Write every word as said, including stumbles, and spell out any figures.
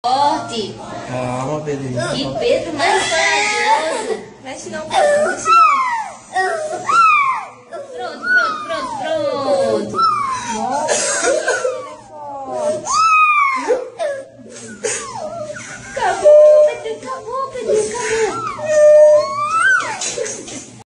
Forte. Calma, Pedrinho. Que Pedro mais corajoso. Mexe não, Pedro. Mexe não. Pronto, pronto, pronto, pronto. Nossa, ele é forte. Acabou, Pedro, acabou.